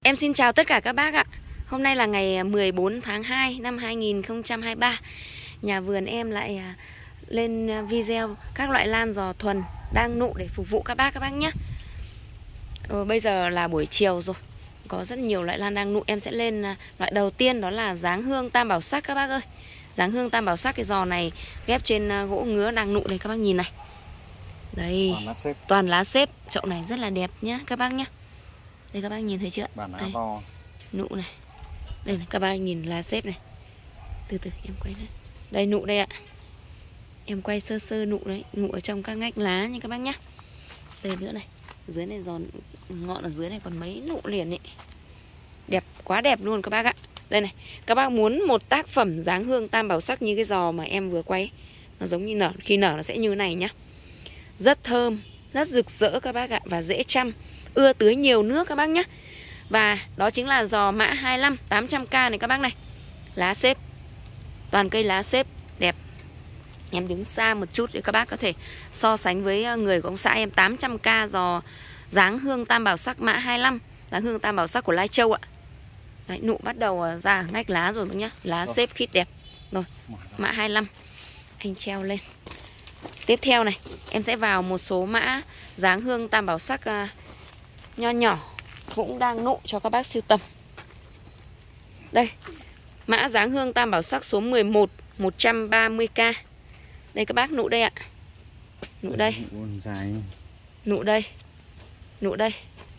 Em xin chào tất cả các bác ạ. Hôm nay là ngày 14 tháng 2 năm 2023. Nhà vườn em lại lên video các loại lan giò thuần đang nụ để phục vụ các bác nhé. Bây giờ là buổi chiều rồi. Có rất nhiều loại lan đang nụ. Em sẽ lên loại đầu tiên, đó là dáng hương tam bảo sắc các bác ơi. Dáng hương tam bảo sắc, cái giò này ghép trên gỗ ngứa đang nụ đây các bác nhìn này. Đây, toàn lá xếp. Chậu này rất là đẹp nhá các bác nhé. Đây các bác nhìn thấy chưa? Bản lá to. Nụ này. Đây này, các bác nhìn lá xếp này. Từ từ em quay lên. Đây nụ đây ạ. Em quay sơ sơ nụ đấy. Nụ ở trong các ngách lá nha các bác nhé. Đây nữa này. Dưới này giòn, ngọn ở dưới này còn mấy nụ liền ấy. Đẹp, quá đẹp luôn các bác ạ. Đây này, các bác muốn một tác phẩm dáng hương tam bảo sắc như cái giò mà em vừa quay, nó giống như nở, khi nở nó sẽ như này nhá. Rất thơm, rất rực rỡ các bác ạ. Và dễ chăm, ưa tưới nhiều nước các bác nhé. Và đó chính là giò mã 25 800k này các bác này. Lá xếp, toàn cây lá xếp đẹp. Em đứng xa một chút để các bác có thể so sánh với người của ông xã em. 800k giò dáng hương tam bảo sắc mã 25, dáng hương tam bảo sắc của Lai Châu ạ. Đấy, nụ bắt đầu ra ngách lá rồi bác nhá. Lá xếp khít đẹp. Rồi, mã 25. Anh treo lên. Tiếp theo này, em sẽ vào một số mã dáng hương tam bảo sắc nho nhỏ cũng đang nụ cho các bác sưu tầm. Đây, mã dáng hương tam bảo sắc số 11, 130k. Đây các bác, nụ đây ạ. Nụ đây. Nụ đây. Nụ đây.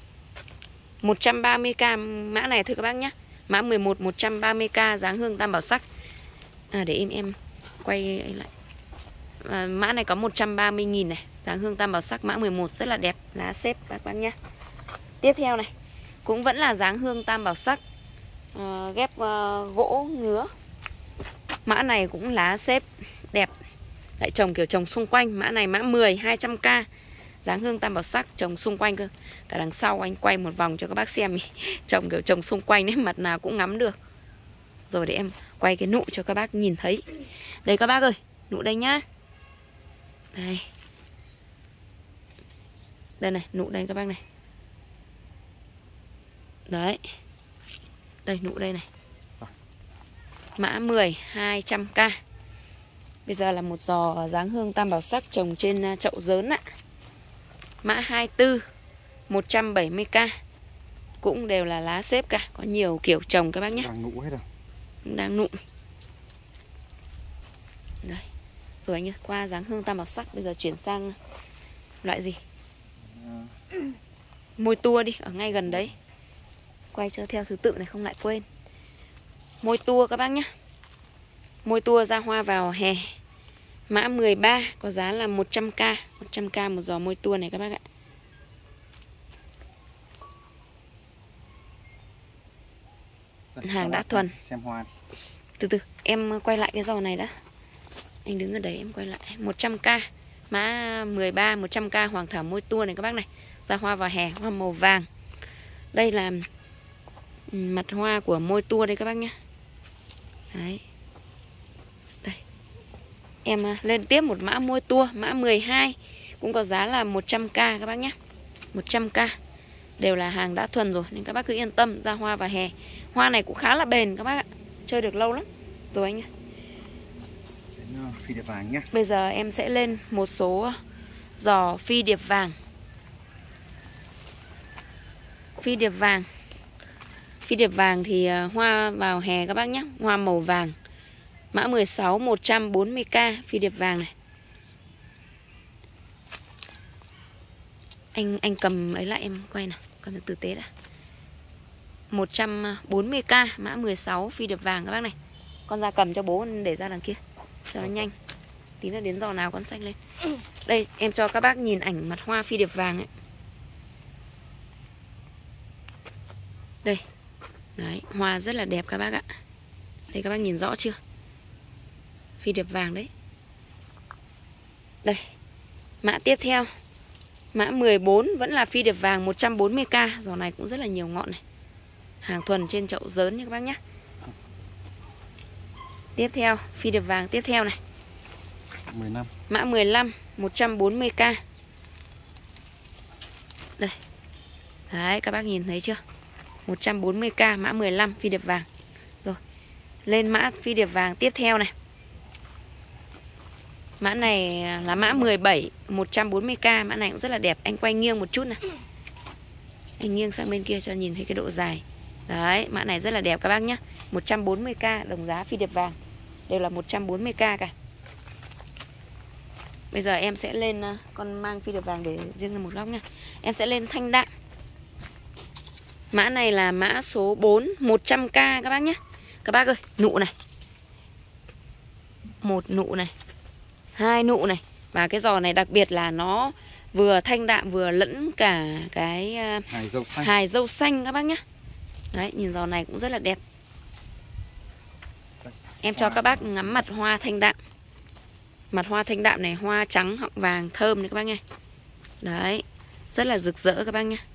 130k mã này thôi các bác nhé. Mã 11 130k dáng hương tam bảo sắc. Để em quay lại. Mã này có 130.000 này, dáng hương tam bảo sắc mã 11 rất là đẹp, lá xếp các bác nhé. Tiếp theo này, cũng vẫn là dáng hương tam bảo sắc, ghép gỗ ngứa. Mã này cũng lá xếp đẹp, lại trồng kiểu trồng xung quanh. Mã này mã 10 200k dáng hương tam bảo sắc, trồng xung quanh cơ. Cả đằng sau anh quay một vòng cho các bác xem. Trồng kiểu trồng xung quanh đấy, mặt nào cũng ngắm được. Rồi để em quay cái nụ cho các bác nhìn thấy. Đây các bác ơi, nụ đây nhá. Đây. Đây này, nụ đây các bác này. Đấy. Đây nụ đây này. Mã 10 200k. Bây giờ là một giò dáng hương tam bảo sắc trồng trên chậu dớn ạ. Mã 24 170k. Cũng đều là lá xếp cả, có nhiều kiểu trồng các bác nhé. Đang nụ hết rồi. Đang nụ. Đây. Rồi anh ơi, qua dáng hương tam bảo sắc, bây giờ chuyển sang loại gì? Môi tua đi, ở ngay gần đấy. Quay cho theo thứ tự này không lại quên. Môi tua các bác nhé. Môi tua ra hoa vào hè. Mã 13 có giá là 100k. 100k một giò môi tua này các bác ạ. Hàng đã thuần. Xem hoa. Từ từ, em quay lại cái giò này đã. Anh đứng ở đấy em quay lại. 100k. Mã 13 100k hoàng thảo môi tua này các bác này. Ra hoa vào hè, hoa màu vàng. Đây là mặt hoa của môi tua đây các bác nhé. Đấy. Đây. Em lên tiếp một mã môi tua, mã 12 cũng có giá là 100k các bác nhé. 100k. Đều là hàng đã thuần rồi nên các bác cứ yên tâm, ra hoa vào hè. Hoa này cũng khá là bền các bác ạ. Chơi được lâu lắm. Rồi anh ạ. Phi điệp vàng nhé. Bây giờ em sẽ lên một số giò phi điệp vàng. Phi điệp vàng. Phi điệp vàng thì hoa vào hè các bác nhé. Hoa màu vàng. Mã 16 140k phi điệp vàng này. Anh cầm ấy lại em quay nào, cầm tử tế đã. 140k mã 16 phi điệp vàng các bác này. Con ra cầm cho bố để ra đằng kia cho nó nhanh. Tí nữa đến giò nào con xanh lên. Đây em cho các bác nhìn ảnh mặt hoa phi điệp vàng ấy. Đây. Đấy, hoa rất là đẹp các bác ạ. Đây các bác nhìn rõ chưa? Phi điệp vàng đấy. Đây. Mã tiếp theo. Mã 14 vẫn là phi điệp vàng 140k. Giò này cũng rất là nhiều ngọn này. Hàng thuần trên chậu dớn nha các bác nhé. Tiếp theo, phi điệp vàng tiếp theo này. 15. Mã 15 140k. Đây. Đấy, các bác nhìn thấy chưa? 140k mã 15 phi điệp vàng. Rồi, lên mã phi điệp vàng tiếp theo này. Mã này là mã 17, 140k, mã này cũng rất là đẹp. Anh quay nghiêng một chút này. Anh nghiêng sang bên kia cho nhìn thấy cái độ dài. Đấy, mã này rất là đẹp các bác nhé. 140k, đồng giá phi điệp vàng. Đều là 140k cả. Bây giờ em sẽ lên, con mang phi điệp vàng để riêng ra một góc nha. Em sẽ lên thanh đạm. Mã này là mã số 4, 100k các bác nhé. Các bác ơi, nụ này. Một nụ này, hai nụ này. Và cái giò này đặc biệt là nó vừa thanh đạm vừa lẫn cả cái hài dâu xanh các bác nhé. Đấy, nhìn giò này cũng rất là đẹp. Em cho các bác ngắm mặt hoa thanh đạm. Mặt hoa thanh đạm này, hoa trắng họng vàng thơm này các bác nghe. Đấy, rất là rực rỡ các bác nhé.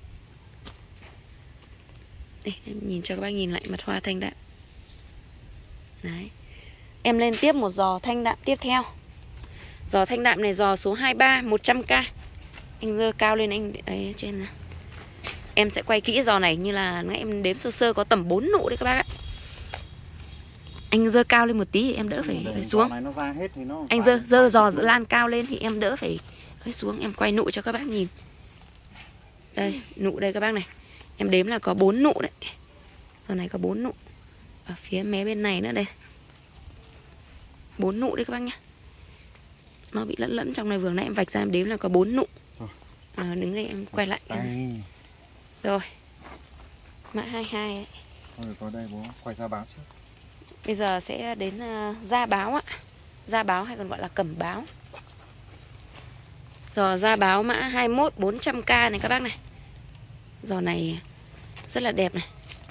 Đây, em nhìn cho các bác nhìn lại mặt hoa thanh đạm. Đấy. Em lên tiếp một giò thanh đạm tiếp theo. Giò thanh đạm này giò số 23, 100k. Anh dơ cao lên anh ấy trên nào. Em sẽ quay kỹ giò này như là em đếm sơ sơ có tầm 4 nụ đấy các bác ạ. Anh dơ cao lên một tí thì em đỡ phải xuống. Này nó ra hết thì nó anh dơ giò lan cao lên thì em đỡ phải xuống. Em quay nụ cho các bác nhìn. Đây, nụ đây các bác này. Em đếm là có 4 nụ đấy. Giò này có 4 nụ. Ở phía mé bên này nữa đây. 4 nụ đấy các bác nhá. Nó bị lẫn trong này, vừa nãy em vạch ra em đếm là có 4 nụ. Đứng đây em quay lại. Rồi. Mã 22 ấy. Rồi có đây bố quay ra báo trước. Bây giờ sẽ đến da báo ạ. Da báo hay còn gọi là cẩm báo. Giò da báo mã 21, 400k này các bác này. Giò này rất là đẹp này.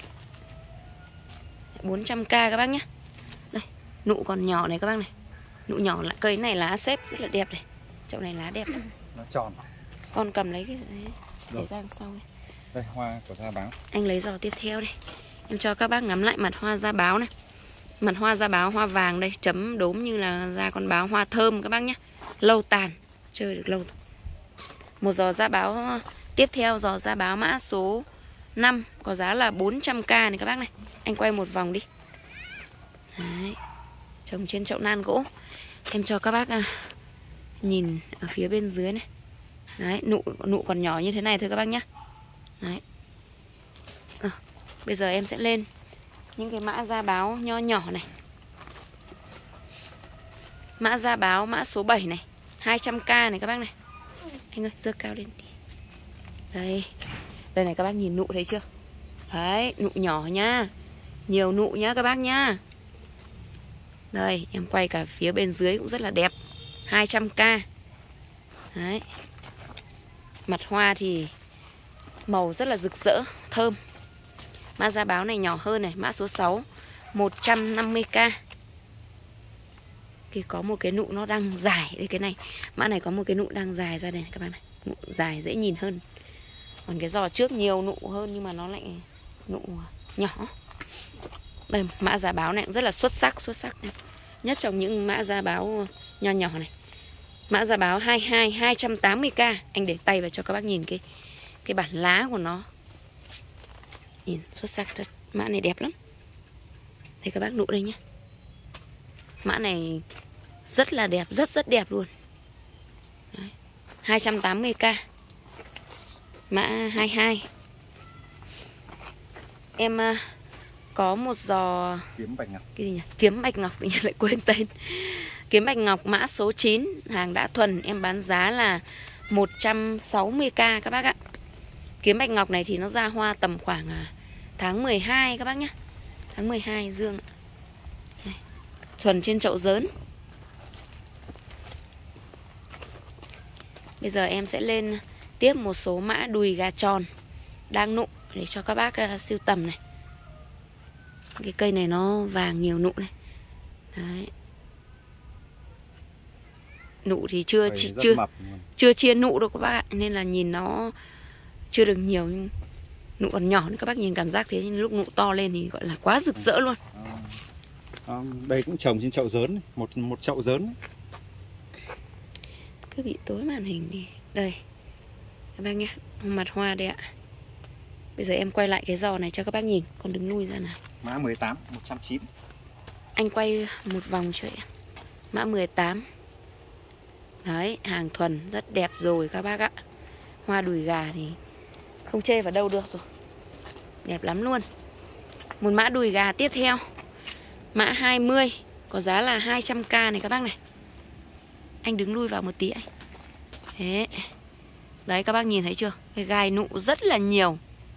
400k các bác nhé. Đây, nụ còn nhỏ này các bác này. Nụ nhỏ lại, cây này lá xếp rất là đẹp này. Chậu này lá đẹp này. Nó tròn. Con cầm lấy cái đấy, để ra sau này. Đây, hoa của da báo. Anh lấy giò tiếp theo đây. Em cho các bác ngắm lại mặt hoa da báo này. Mặt hoa da báo hoa vàng đây, chấm đốm như là da con báo, hoa thơm các bác nhé. Lâu tàn, chơi được lâu. Một giò da báo tiếp theo, giò da báo mã số 5, có giá là 400k này các bác này. Anh quay một vòng đi. Đấy, trồng trên chậu nan gỗ. Em cho các bác nhìn ở phía bên dưới này. Đấy, nụ còn nhỏ như thế này thôi các bác nhé. Đấy. Bây giờ em sẽ lên những cái mã da báo nho nhỏ này. Mã da báo mã số 7 này, 200k này các bác này. Anh ơi, giơ cao lên tí. Đây. Đây này các bác nhìn nụ thấy chưa? Đấy, nụ nhỏ nha. Nhiều nụ nhá các bác nhá. Đây, em quay cả phía bên dưới cũng rất là đẹp. 200k. Đấy. Mặt hoa thì màu rất là rực rỡ, thơm. Mã da báo này nhỏ hơn này, mã số 6, 150k. Thì có một cái nụ nó đang dài. Đây cái này, mã này có một cái nụ đang dài ra đây này các bạn này. Nụ dài dễ nhìn hơn. Còn cái giò trước nhiều nụ hơn nhưng mà nó lại nụ nhỏ. Đây, mã da báo này cũng rất là xuất sắc nhất trong những mã da báo nho nhỏ này. Mã da báo 22, 280k. Anh để tay vào cho các bác nhìn cái bản lá của nó. Nhìn xuất sắc thật. Mã này đẹp lắm. Đây các bác nụ đây nhé. Mã này rất là đẹp, rất đẹp luôn. Đấy. 280k. Mã 22. Em có một giò kiếm bạch ngọc. Cái gì nhỉ? Kiếm bạch ngọc, tự nhiên lại quên tên. Kiếm bạch ngọc mã số 9, hàng đã thuần, em bán giá là 160k các bác ạ. Kiếm bạch ngọc này thì nó ra hoa tầm khoảng tháng 12 các bác nhé. Tháng 12 dương. Đây. Thuần trên chậu dớn. Bây giờ em sẽ lên tiếp một số mã đùi gà tròn đang nụ để cho các bác sưu tầm này. Cái cây này nó vàng nhiều nụ này. Đấy. Nụ thì chưa chia nụ đâu các bác ạ, nên là nhìn nó chưa được nhiều, nhưng nụ còn nhỏ nên các bác nhìn cảm giác thế, nhưng lúc nụ to lên thì gọi là quá rực rỡ luôn. Đây cũng trồng trên chậu dớn, một chậu dớn. Cứ bị tối màn hình đi. Đây các bác nhé, mặt hoa đây ạ. Bây giờ em quay lại cái giò này cho các bác nhìn. Con đứng nuôi ra nào. Mã 18 190. Anh quay một vòng cho em. Mã 18. Đấy, hàng thuần rất đẹp rồi các bác ạ. Hoa đùi gà thì không chê vào đâu được rồi. Đẹp lắm luôn. Một mã đùi gà tiếp theo. Mã 20, có giá là 200k này các bác này. Anh đứng lui vào một tí anh. Thế. Đấy các bác nhìn thấy chưa? Cái gai nụ rất là nhiều.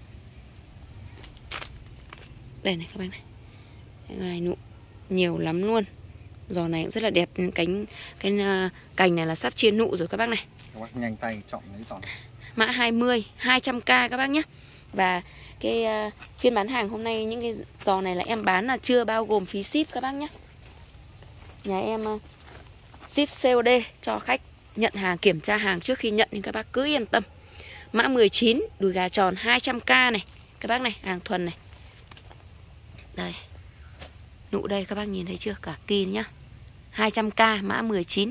Đây này các bác này. Cái gai nụ nhiều lắm luôn. Giò này cũng rất là đẹp. Cái cành này là sắp chia nụ rồi các bác này. Các bác nhanh tay chọn lấy giò này. Mã 20, 200k các bác nhé. Và cái phiên bán hàng hôm nay những cái giò này là em bán là chưa bao gồm phí ship các bác nhé. Nhà em ship COD cho khách nhận hàng, kiểm tra hàng trước khi nhận, nên các bác cứ yên tâm. Mã 19, đùi gà tròn 200k này. Các bác này, hàng thuần này. Đây. Nụ đây các bác nhìn thấy chưa? Cả kỳ nhá. 200k, mã 19.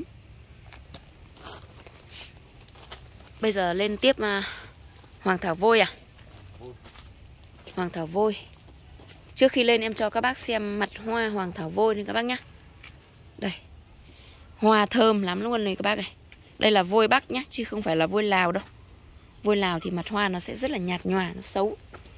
Bây giờ lên tiếp Hoàng Thảo Vôi à? Hoàng Thảo Vôi. Trước khi lên em cho các bác xem mặt hoa Hoàng Thảo Vôi này các bác nhá. Đây. Hoa thơm lắm luôn này các bác này. Đây là vôi Bắc nhá, chứ không phải là vôi Lào đâu. Vôi Lào thì mặt hoa nó sẽ rất là nhạt nhòa, nó xấu.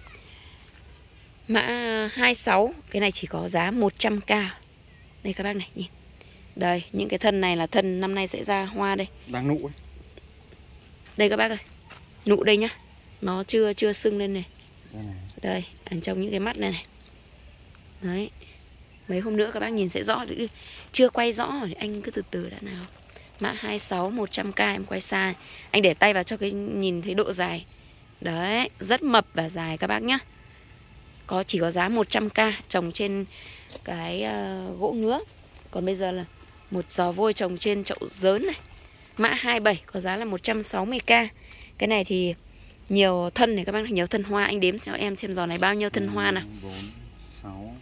Mã 26, cái này chỉ có giá 100k. Đây các bác này, nhìn. Đây, những cái thân này là thân năm nay sẽ ra hoa đây. Đang nụ ấy. Đây các bác ơi. Nụ đây nhá. Nó chưa sưng lên này. Đây, đây, ở trong những cái mắt này này. Đấy. Mấy hôm nữa các bác nhìn sẽ rõ. Chưa quay rõ thì anh cứ từ từ đã nào. Mã 26 100k em quay xa. Anh để tay vào cho cái nhìn thấy độ dài. Đấy, rất mập và dài các bác nhá. Chỉ có giá 100k, trồng trên cái gỗ ngứa. Còn bây giờ là một giò vôi trồng trên chậu dớn này. Mã 27 có giá là 160k. Cái này thì nhiều thân này các bác, nhiều thân hoa. Anh đếm cho em xem giò này bao nhiêu thân hoa nào. 4, 6,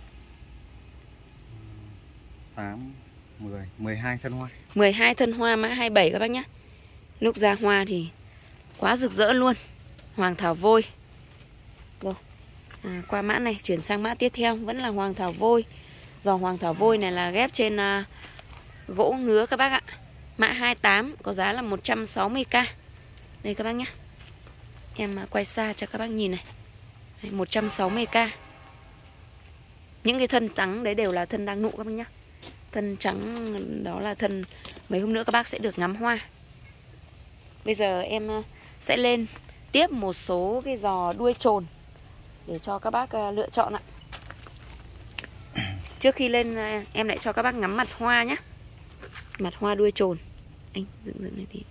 8, 10, 12 thân hoa. 12 thân hoa mã 27 các bác nhé. Lúc ra hoa thì quá rực rỡ luôn. Hoàng Thảo Vôi. Rồi. Qua mã này chuyển sang mã tiếp theo vẫn là Hoàng Thảo Vôi. Giò Hoàng Thảo Vôi này là ghép trên gỗ ngứa các bác ạ. Mã 28 có giá là 160k. Đây các bác nhé. Em quay xa cho các bác nhìn này. Đấy, 160k. Những cái thân trắng đấy đều là thân đang nụ các bác nhé. Thân trắng đó là thân mấy hôm nữa các bác sẽ được ngắm hoa. Bây giờ em sẽ lên tiếp một số cái giò đuôi trồn để cho các bác lựa chọn ạ. Trước khi lên em lại cho các bác ngắm mặt hoa nhé. Mặt hoa đuôi trồn. Anh dựng này thì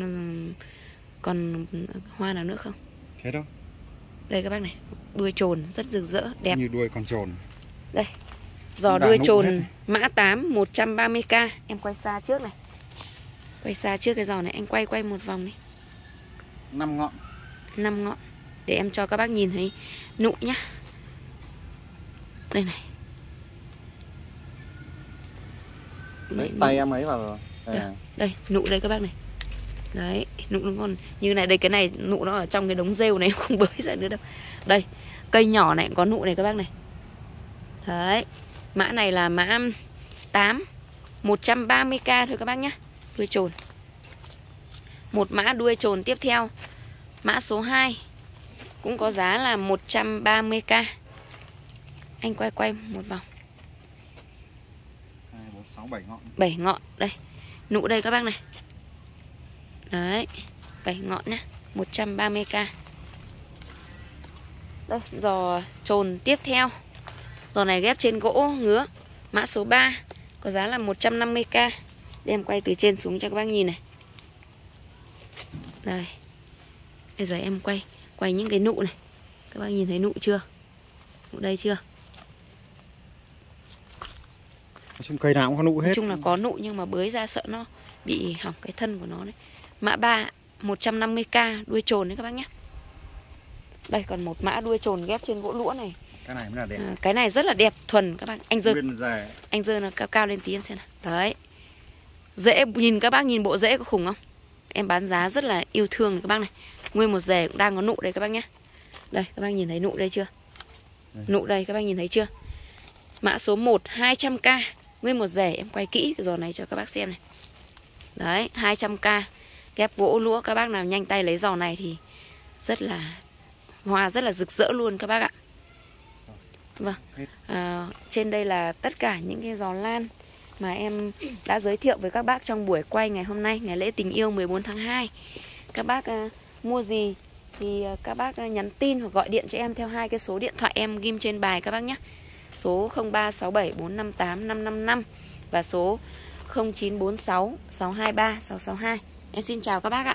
còn hoa nào nữa không? Thế đâu. Đây các bác này, đuôi trồn rất rực rỡ, đẹp. Như đuôi con trồn. Đây. Giò đuôi trồn mã 8 130k. Em quay xa trước này. Quay xa trước cái giò này, anh quay một vòng đi. 5 ngọn. 5 ngọn. Để em cho các bác nhìn thấy nụ nhá. Đây này. Đấy, tay em ấy vào. Đây, nụ đây các bác này. Đấy, nụ nó còn như này. Đây cái này nụ nó ở trong cái đống rêu này không bới ra nữa đâu. Đây, cây nhỏ này cũng có nụ này các bác này. Đấy. Mã này là mã 8 130k thôi các bác nhé. Đuôi trồn. Một mã đuôi trồn tiếp theo. Mã số 2 cũng có giá là 130k. Anh quay một vòng. 2, 4, 6, 7 ngọn. 7 ngọn. Đây. Nụ đây các bác này. Đấy. 7 ngọn nhá. 130k. Đây, giò trồn tiếp theo. Giò này ghép trên gỗ ngứa. Mã số 3 có giá là 150k. Để em quay từ trên xuống cho các bác nhìn này. Đây. Bây giờ em quay những cái nụ này. Các bác nhìn thấy nụ chưa? Nụ đây chưa? Nói chung cây nào cũng có nụ hết. Nói chung là có nụ nhưng mà bới ra sợ nó bị hỏng cái thân của nó đấy. Mã 3 150k đuôi trồn đấy các bác nhé. Đây còn một mã đuôi trồn ghép trên gỗ lũa này. Cái này mới là đẹp. Cái này rất là đẹp, thuần các bác. Anh giơ nó cao lên tí em xem nào. Đấy. Rễ, nhìn các bác nhìn bộ rễ có khủng không? Em bán giá rất là yêu thương các bác này. Nguyên một rễ cũng đang có nụ đây các bác nhé. Đây các bác nhìn thấy nụ đây chưa? Nụ đây các bác nhìn thấy chưa? Mã số 1 200k. Nguyên một rẻ, em quay kỹ cái giò này cho các bác xem này. Đấy 200k. Ghép gỗ lũa, các bác nào nhanh tay lấy giò này thì rất là hoa rất là rực rỡ luôn các bác ạ. Vâng, trên đây là tất cả những cái giò lan mà em đã giới thiệu với các bác trong buổi quay ngày hôm nay, ngày lễ tình yêu 14 tháng 2. Các bác mua gì thì các bác nhắn tin hoặc gọi điện cho em theo hai cái số điện thoại em ghim trên bài các bác nhé. Số 0367458555 và số 0946 623 662. Em xin chào các bác ạ.